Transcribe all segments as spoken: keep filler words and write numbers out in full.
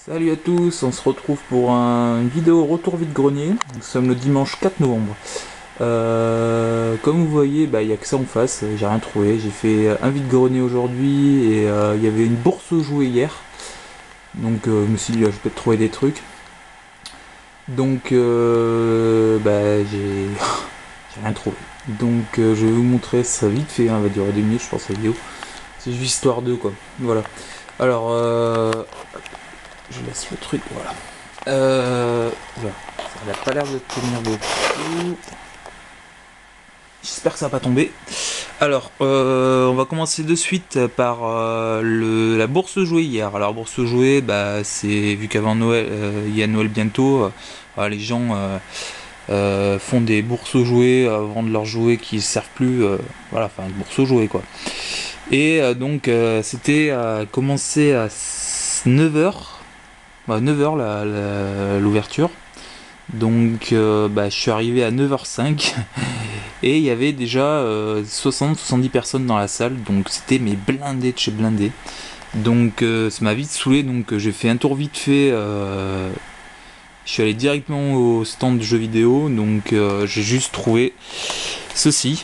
Salut à tous, on se retrouve pour un- une vidéo retour vide-grenier. Nous sommes le dimanche quatre novembre. Euh, comme vous voyez, bah, il n'y a que ça en face, j'ai rien trouvé. J'ai fait un vide-grenier aujourd'hui et euh, il y avait une bourse aux jouets hier. Donc euh, je me suis dit, ah, je vais peut-être trouver des trucs. Donc euh, bah, j'ai j'ai rien trouvé. Donc euh, je vais vous montrer ça vite fait, hein, ça va durer deux minutes je pense la vidéo. C'est juste histoire de quoi. Voilà. Alors euh, je laisse le truc, voilà. Euh, voilà. Ça n'a pas l'air de tenir beaucoup. J'espère que ça va pas tomber. Alors, euh, on va commencer de suite par euh, le, la bourse jouée hier. Alors, bourse jouée, bah, c'est vu qu'avant Noël, euh, il y a Noël bientôt, euh, voilà, les gens euh, euh, font des bourses jouées, euh, vendent leurs jouets qui ne servent plus. Euh, voilà, enfin, une bourse jouée quoi. Et euh, donc, euh, c'était euh, commencé à neuf heures. Bah, neuf heures l'ouverture. Donc euh, bah, je suis arrivé à neuf heures cinq et il y avait déjà euh, soixante à soixante-dix personnes dans la salle, donc c'était mes blindés de chez blindés. Donc euh, ça m'a vite saoulé, donc euh, j'ai fait un tour vite fait. Euh, je suis allé directement au stand de jeux vidéo, donc euh, j'ai juste trouvé ceci.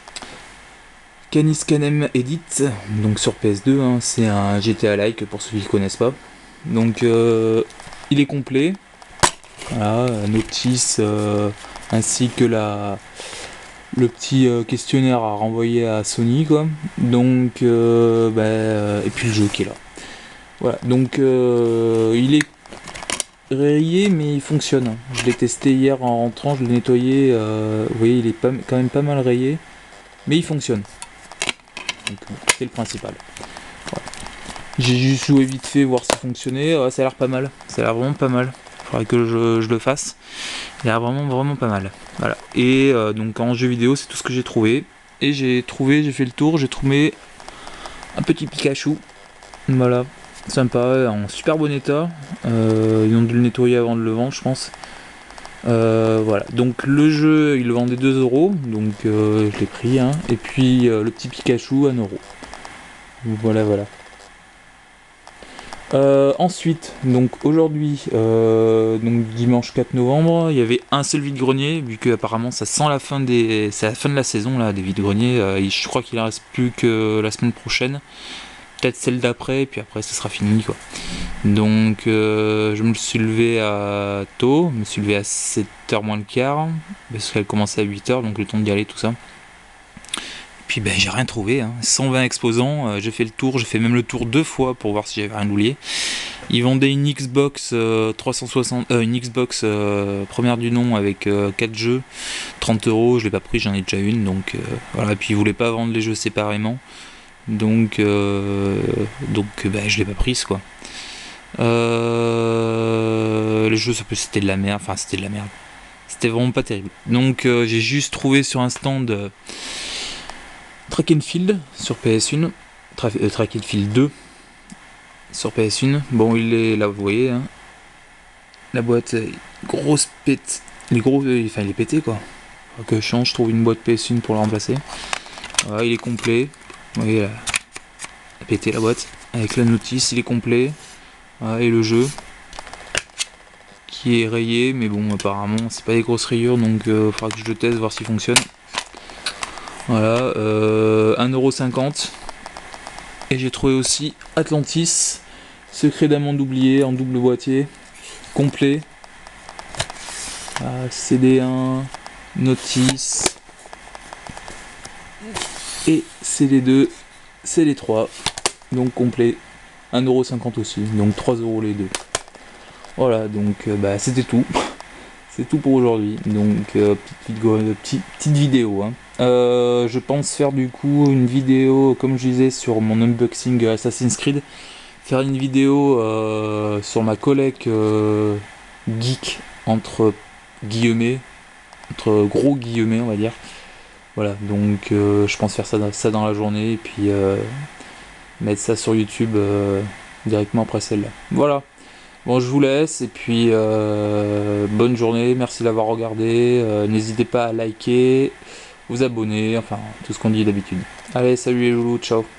Canis Canem Edit, donc sur P S deux, hein, c'est un G T A-like pour ceux qui ne connaissent pas. Donc euh, il est complet. Voilà, notice euh, ainsi que la, le petit euh, questionnaire à renvoyer à Sony quoi. Donc euh, bah, euh, et puis le jeu qui est là. Voilà, donc euh, il est rayé mais il fonctionne. Je l'ai testé hier en rentrant, je l'ai nettoyé. Euh, vous voyez, il est pas, quand même pas mal rayé, mais il fonctionne. Donc c'est le principal. Voilà. J'ai juste joué vite fait voir si ça fonctionnait. Ouais, ça a l'air pas mal. Ça a l'air vraiment pas mal. Faudrait que je, je le fasse. Il a l'air vraiment vraiment pas mal. Voilà. Et euh, donc en jeu vidéo, c'est tout ce que j'ai trouvé. Et j'ai trouvé, j'ai fait le tour, j'ai trouvé un petit Pikachu. Voilà. Sympa, en super bon état. Euh, ils ont dû le nettoyer avant de le vendre, je pense. Euh, voilà. Donc le jeu, il le vendait deux euros. Donc euh, je l'ai pris. Hein. Et puis euh, le petit Pikachu, un euro. Voilà, voilà. Euh, ensuite, donc aujourd'hui, euh, donc dimanche quatre novembre, il y avait un seul vide-grenier, vu que apparemment ça sent la fin des, c'est la fin de la saison là des vide-greniers. Euh, je crois qu'il en reste plus que la semaine prochaine, peut-être celle d'après, et puis après ça sera fini quoi. Donc euh, je me suis levé à tôt, je me suis levé à sept heures moins le quart, parce qu'elle commençait à huit heures, donc le temps d'y aller tout ça. Puis ben j'ai rien trouvé, hein. cent vingt exposants, euh, j'ai fait le tour, j'ai fait même le tour deux fois pour voir si j'avais rien oublié. Ils vendaient une Xbox euh, trois cent soixante, euh, une Xbox euh, première du nom avec euh, quatre jeux, trente euros, je l'ai pas pris, j'en ai déjà une, donc euh, voilà. Et puis ils voulaient pas vendre les jeux séparément, donc euh, donc ben je l'ai pas prise quoi. Euh, les jeux c'était de la merde, enfin c'était de la merde, c'était vraiment pas terrible. Donc euh, j'ai juste trouvé sur un stand. Euh, Track and Field sur P S un, Tra euh, Track and Field deux sur P S un. Bon, il est là, vous voyez. Hein. La boîte, euh, grosse pète. Il est gros, euh, enfin, il est pété quoi. Faut que je change, je trouve une boîte P S un pour le remplacer. Voilà, il est complet. Vous voyez, là, il a pété la boîte. Avec la notice, il est complet. Voilà, et le jeu qui est rayé, mais bon, apparemment, c'est pas des grosses rayures, donc il euh, faudra que je le teste, voir s'il fonctionne. Voilà, euh, un euro cinquante. Et j'ai trouvé aussi Atlantis, Secret d'un monde oublié en double boîtier, complet. Ah, C D un, notice. Et C D deux, C D trois. Donc complet. un euro cinquante aussi, donc trois euros les deux. Voilà, donc euh, bah, c'était tout. C'est tout pour aujourd'hui. Donc euh, petite, petite, petite vidéo. Hein. Euh, je pense faire du coup une vidéo, comme je disais, sur mon unboxing Assassin's Creed. Faire une vidéo euh, sur ma collecte euh, geek entre guillemets, entre gros guillemets on va dire. Voilà, donc euh, je pense faire ça, ça dans la journée et puis euh, mettre ça sur YouTube euh, directement après celle-là. Voilà. Bon, je vous laisse et puis euh, bonne journée, merci d'avoir regardé, euh, n'hésitez pas à liker, vous abonner, enfin tout ce qu'on dit d'habitude. Allez, salut les loulous, ciao.